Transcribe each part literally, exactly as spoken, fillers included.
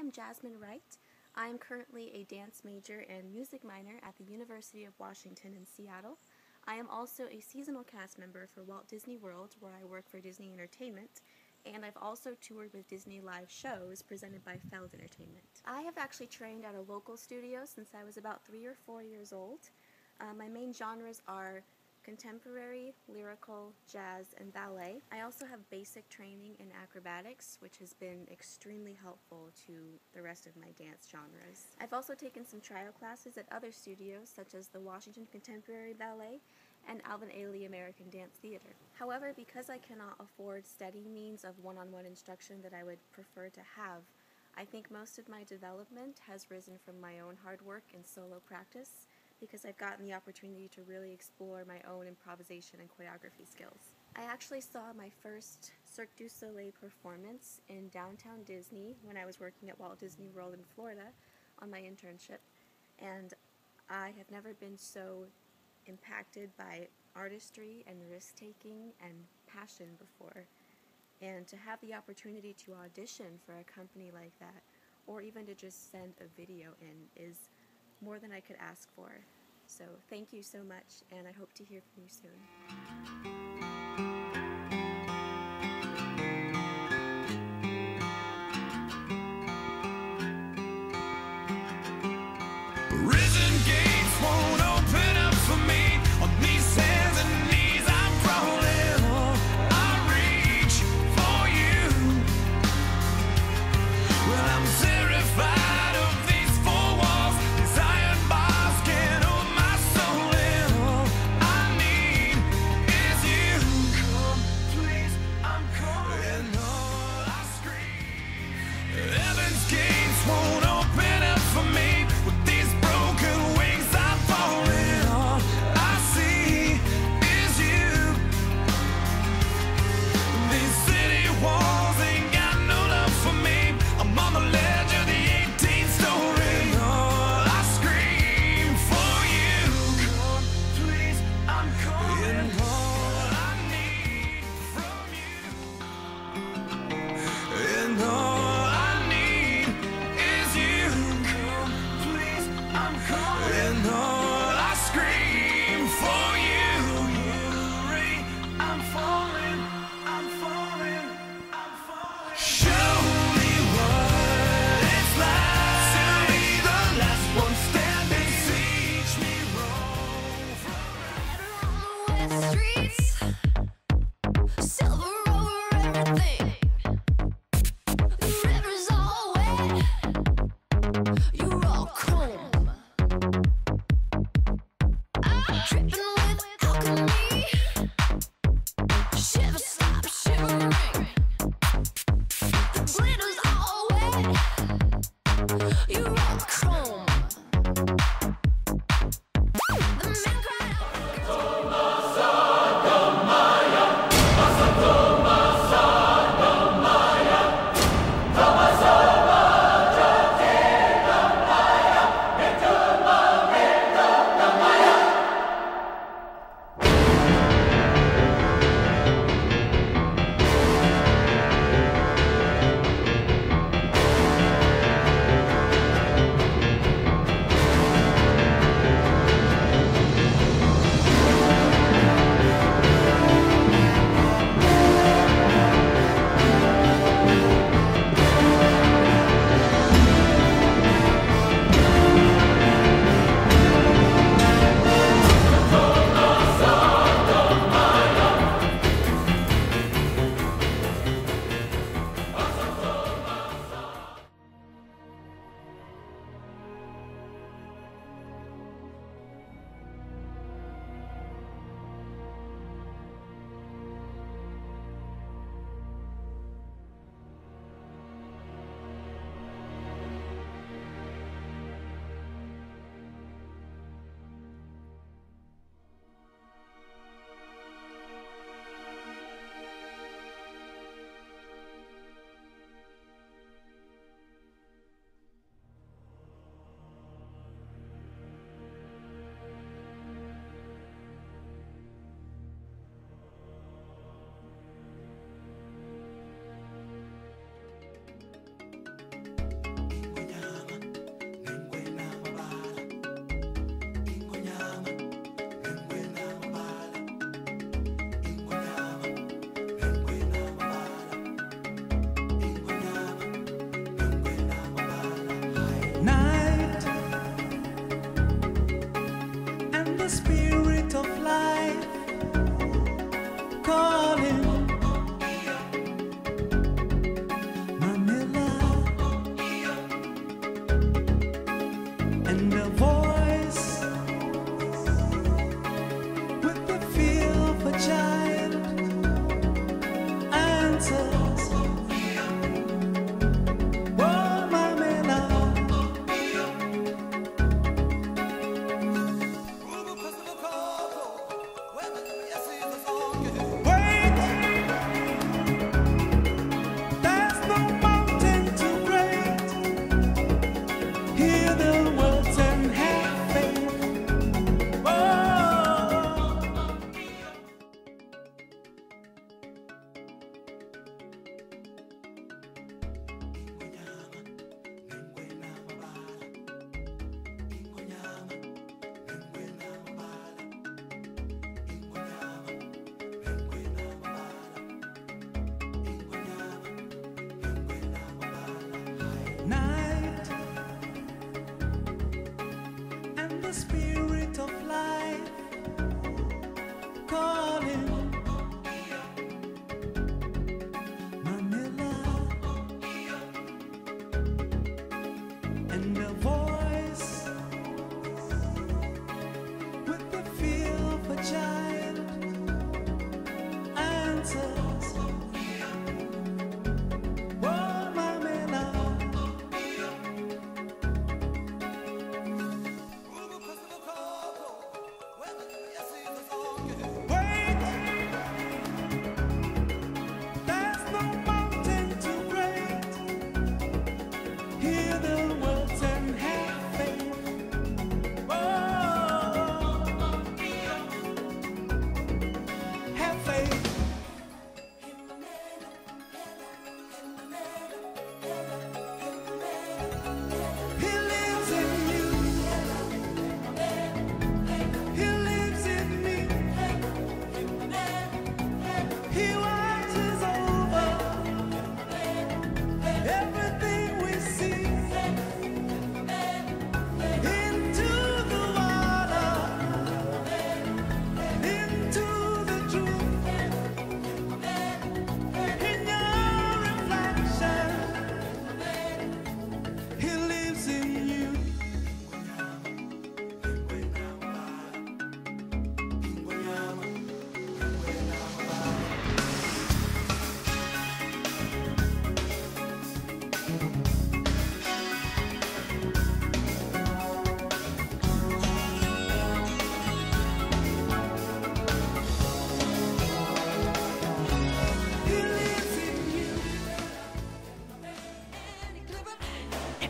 I'm Jasmine Wright. I'm currently a dance major and music minor at the University of Washington in Seattle. I am also a seasonal cast member for Walt Disney World, where I work for Disney Entertainment, and I've also toured with Disney live shows presented by Feld Entertainment. I have actually trained at a local studio since I was about three or four years old. Uh, my main genres are contemporary, lyrical, jazz, and ballet. I also have basic training in acrobatics, which has been extremely helpful to the rest of my dance genres. I've also taken some trial classes at other studios, such as the Washington Contemporary Ballet and Alvin Ailey American Dance Theater. However, because I cannot afford steady means of one-on-one instruction that I would prefer to have, I think most of my development has risen from my own hard work and solo practice, because I've gotten the opportunity to really explore my own improvisation and choreography skills. I actually saw my first Cirque Du Soleil performance in downtown Disney when I was working at Walt Disney World in Florida on my internship, and I have never been so impacted by artistry and risk-taking and passion before. And to have the opportunity to audition for a company like that, or even to just send a video in, is more than I could ask for. So thank you so much, and I hope to hear from you soon. You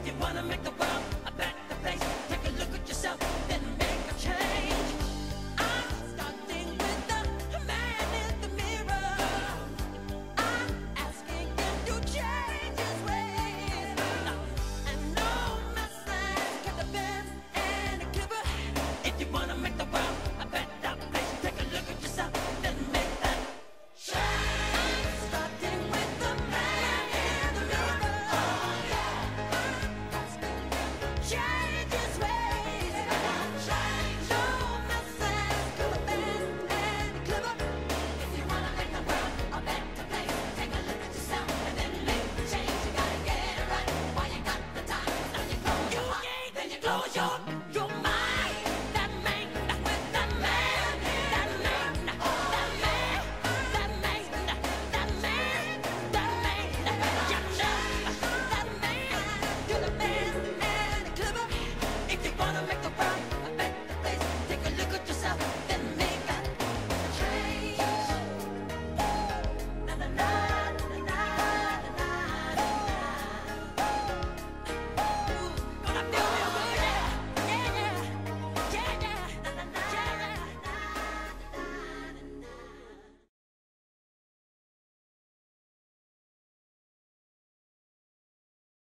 If you wanna make the world a better place, take a look at yourself, then make a change. I'm starting with the man in the mirror. I'm asking him to change his ways. And no message can the best and the giver. If you wanna make the world a better place, take a look at yourself, then make that change. I'm starting with the man in the mirror. Oh yeah. I'm asking him to change his ways. Change. No message can the best and the clever. If you wanna make the world a better place, take a look at yourself and then make the change. You gotta get it right while you got the time. Now you close your heart, then you close your